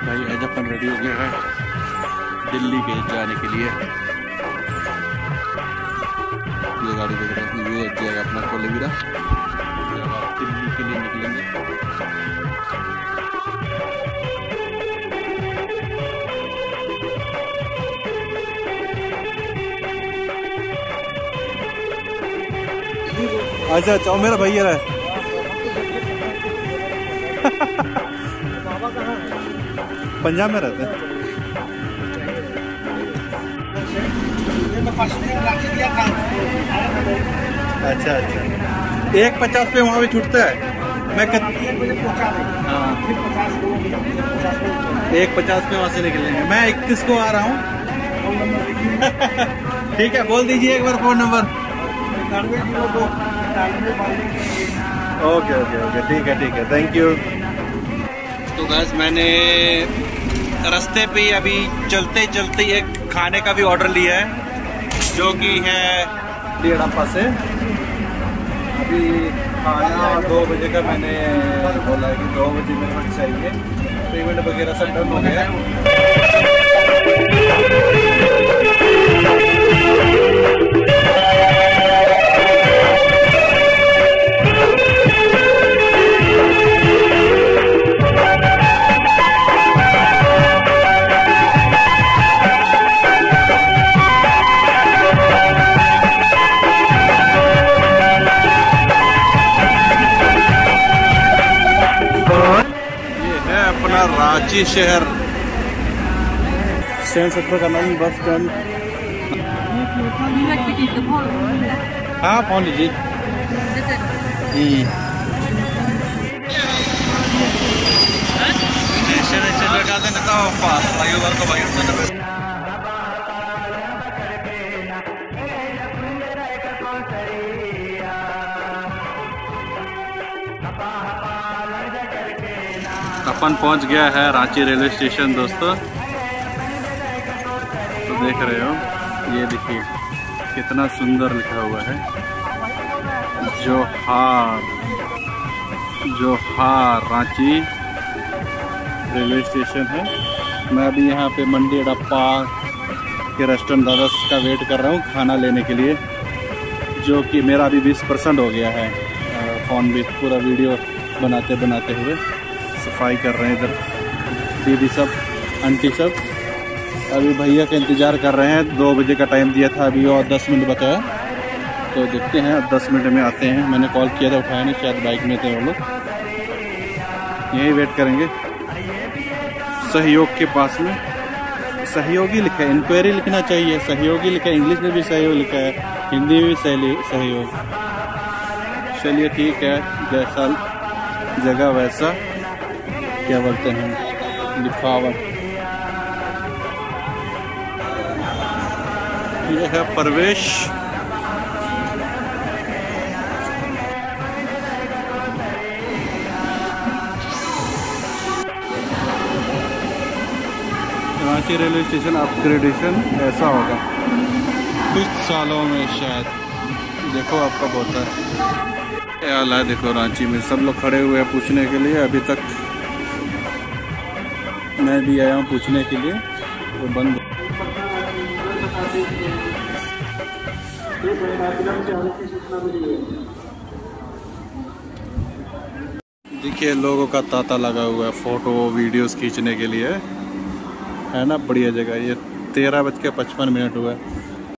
भाई आज अपन रेडी हो गया है दिल्ली के जाने के लिए। ये गाड़ी देख रहे हैं, ये जाएगा अपना कोलेबिरा, दिल्ली के लिए निकलेंगे। अच्छा अच्छा, मेरा भैया है। पंजाब में रहते हैं। अच्छा अच्छा, 1:50 पे वहाँ भी छूटता है। मैं हाँ 1:50 पे वहाँ से निकलेंगे। मैं 31 को आ रहा हूँ। ठीक है, बोल दीजिए एक बार phone number. Okay okay okay, ठीक है, थैंक यू। तो बस मैंने रास्ते पे अभी चलते चलते एक खाने का भी ऑर्डर लिया है, जो कि है डेढ़ापा से। अभी खाना 2 बजे का मैंने बोला है कि 2 बजे मेरे को चाहिए। पेमेंट वगैरह सब डन हो गया है। रांची शहर, सेंट सेक्टर का नाम बस स्टैंड। हाँ फोन लीजिए। अपन पहुंच गया है रांची रेलवे स्टेशन दोस्तों। तो देख रहे हो, ये देखिए कितना सुंदर लिखा हुआ है, जोहार रांची रेलवे स्टेशन है। मैं अभी यहाँ पे मंडी अड्डा के रेस्टोरेंट दादा का वेट कर रहा हूँ खाना लेने के लिए, जो कि मेरा अभी 20% हो गया है। फ़ोन भी पूरा वीडियो बनाते हुए सफाई कर रहे हैं इधर दीदी सब, आंटी सब। अभी भैया का इंतज़ार कर रहे हैं। 2 बजे का टाइम दिया था, अभी और 10 मिनट बचा है। तो देखते हैं, अब 10 मिनट में आते हैं। मैंने कॉल किया था, उठाया नहीं, शायद बाइक में थे वो लोग। यहीं वेट करेंगे सहयोग के पास में। सहयोगी लिखा है, इंक्वायरी लिखना चाहिए। सहयोगी लिखा है, इंग्लिश में भी सहयोग लिखा है, हिंदी में भी सहयोग। चलिए ठीक है, जैसा जगह वैसा क्या बोलते हैं लिखावट। ये है प्रवेश। रांची रेलवे स्टेशन अपग्रेडेशन ऐसा होगा कुछ सालों में शायद। देखो आप कब होता है। हाल है देखो, रांची में सब लोग खड़े हुए हैं पूछने के लिए। अभी तक मैं भी आया हूँ पूछने के लिए, वो बंद। देखिए लोगों का तांता लगा हुआ है फोटो वीडियोस खींचने के लिए, है ना। बढ़िया जगह। ये 13:55 हुआ है।